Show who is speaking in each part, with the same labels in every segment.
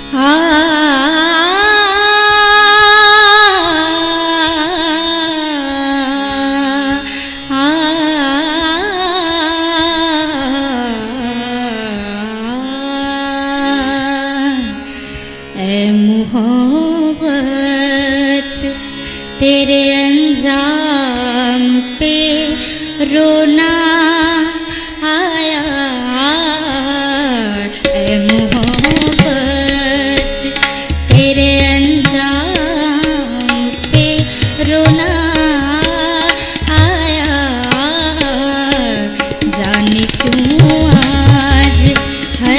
Speaker 1: तेरे अंजाम पे रोना आया। ऐ मोहब्बत तेरे अंजाम पे रोना आया। जाने क्यों आज है,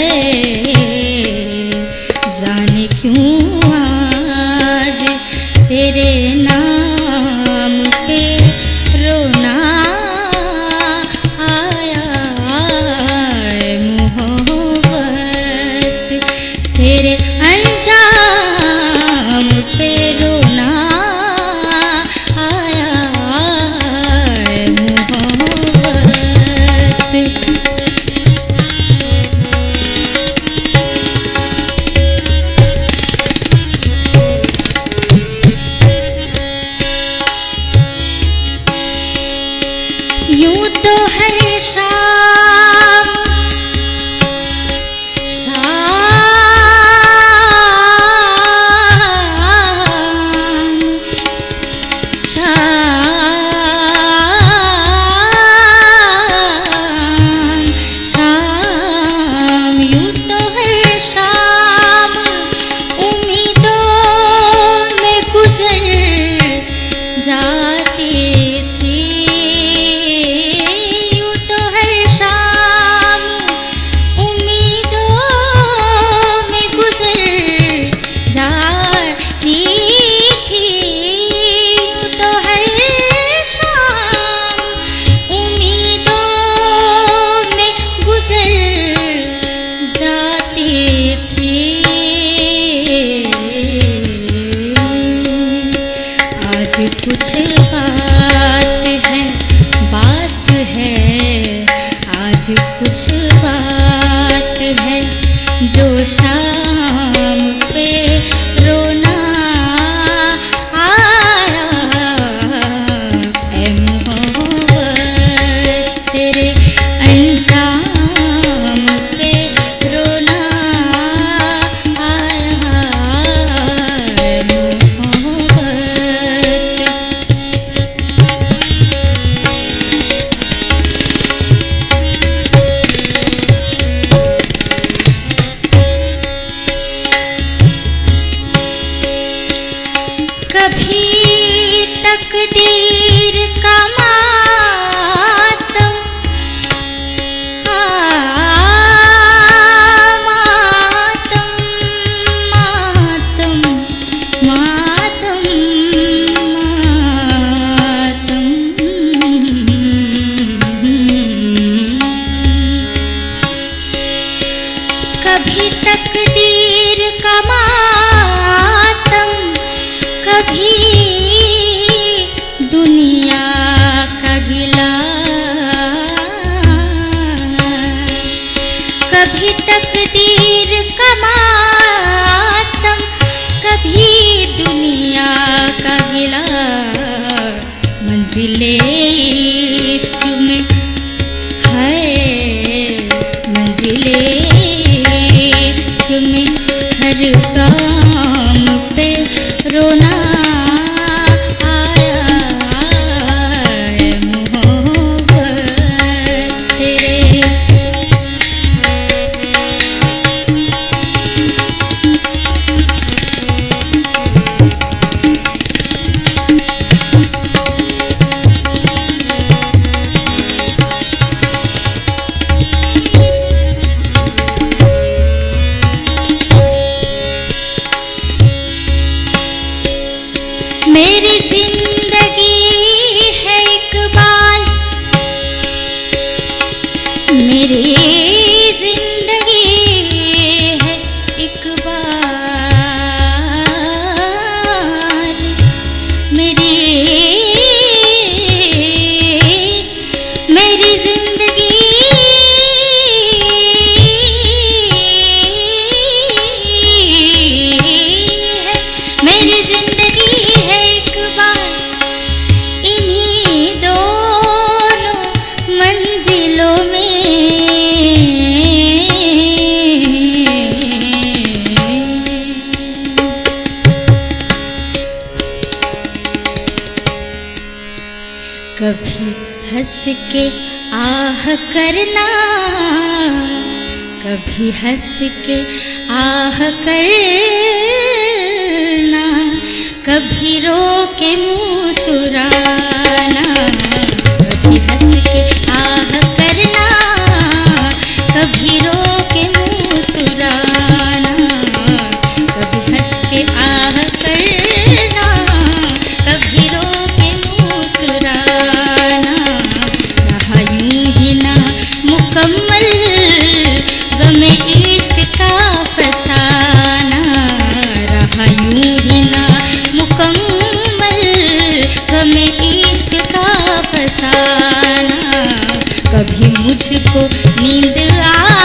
Speaker 1: जाने क्यों आज तेरे नाम पे रोना आया। मोहब्बत तेरे अंजाम पे रोना आया। मोहब्बत यूं तो है शाम शाम शाम शाम, यूं तो है शाम उम्मीदों में गुजर जाती थी। कुछ बात है, आज कुछ बात है जो शाम पे रोना आया। ऐ मोहब्बत तेरे अंजाम पे रोना आया। कभी तकदीर का मातम मातम मातम मातम मातम, कभी तकदीर का मातम, कभी दुनिया का गिला, कभी तकदीर का मातम, कभी दुनिया का गिला। मंजिले इश्क में है, मंजिले इश्क में हर का हंस के आह करना, कभी हंस के आह करना, कभी रो के मुस्कुराना। कभी हंस के आह करना, कभी रो के मुस्कुराना, कभी हंस के आह करना, कभी रो के मुस्कुराना। रहा यूं ही ना मुकम्मल गमे इश्क का फसाना, रहा यूं ही ना मुकम्मल गमे इश्क का फसाना। कभी मुझको नींद आ